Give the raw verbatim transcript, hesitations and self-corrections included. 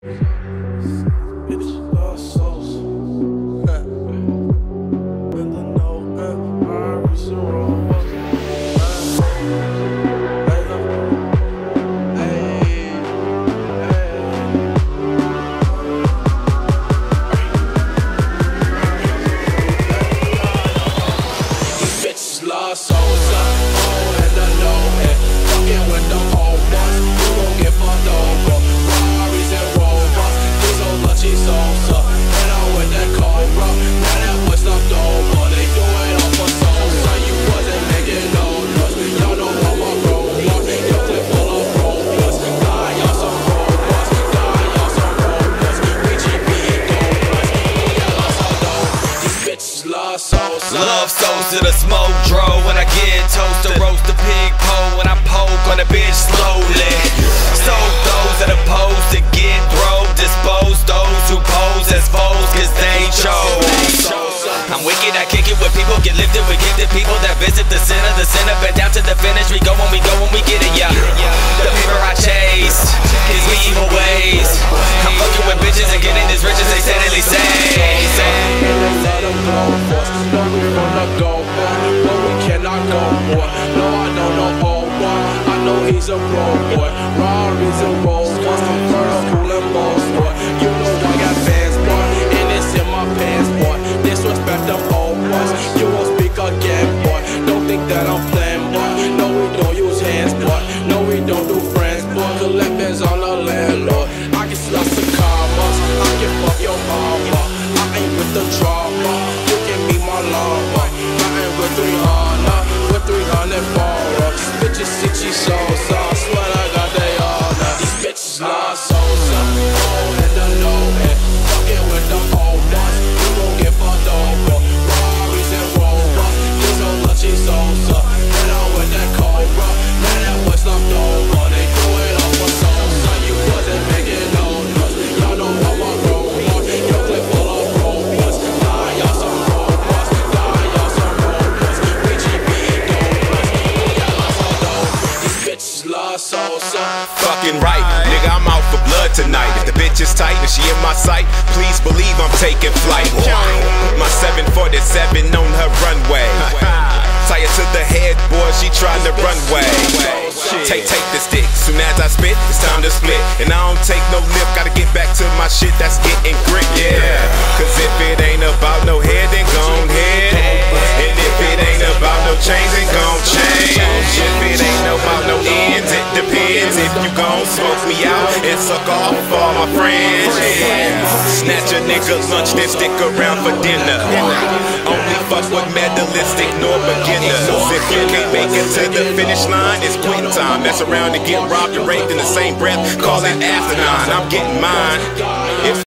Bitch, lost souls. In the know, uh, I reach the road. Lost souls, oh, and I know it. Fucking with the old ones, you gon' get fucked over. Ferraris and Rovers, these old lunchy souls, uh, and I'm with that Cobra. Now that boy stopped over, they do it all for souls. So you wasn't making no noise, y'all know how my road was. Your clip full of rollers, die y'all some rollers, die y'all some rollers. We G B and gold plus, we got lost our dough. These bitches lost souls. Love souls to the smoke dro. When I get toast to roast the pig pole, when I poke on a bitch slowly. So those that oppose to get thrown, dispose those who pose as foes, cause they chose. I'm wicked, I kick it with people, get lifted with gifted people that visit the center, the center, but down to the finish. We go when we go when we get it, yeah. The paper I chase gives me evil ways. I'm fucking with bitches and getting as rich as they steadily say. Let them go for us, no we wanna go for, but we cannot go for. No, I don't know old boy, I know he's a pro boy. Ferraris and Rolls Royce, first cool and most boy. You know I got fans boy, and it's in my pants boy. Disrespect them old boys, you won't speak again boy. Don't think that I'm playing boy, no we don't use hands boy. No we don't do friends boy, collect bands on the landlord. I get lots of commas, I can fuck your mama. I ain't with the drama, you can be my llama. I ain't with three hundred, with three hundred baller. These bitches sixty souls, I swear I got they all now. These bitches lost souls, oh, and I know it. Fucking with the old ones, you gon' get fucked over. Ferraris and Rovers, these old lunchy souls, and I'm with that Cobra. Now that boy slumped over, they do it all for souls. So you wasn't making no noise, y'all know how my road was. Your clip full of rollers, die y'all some rollers, die y'all some rollers. We G B and gold plus, we got lots of dough. These bitches lost souls, Fucking right, nigga, I'm out for blood tonight. If the bitch is tight and she in my sight, please believe I'm taking flight. My seven forty-seven on her runway. Tie her to the headboard, she trying to run way. Take, take the stick, soon as I spit, it's time to split. And I don't take no lip, gotta get back to my shit that's getting grit, yeah. Cause if it ain't about no head, then gon' head. And if it ain't about no chains, then gon' change. If it ain't about no ends, it depends. If you gon' smoke me out and suck off all my friends, yeah. Snatch a nigga lunch, then stick around for dinner. Only fuck with medalistic nor beginners. If you can't make it to the finish line, it's quitting time. Mess around and get robbed and raped in the same breath, call it asinine. I'm getting mine.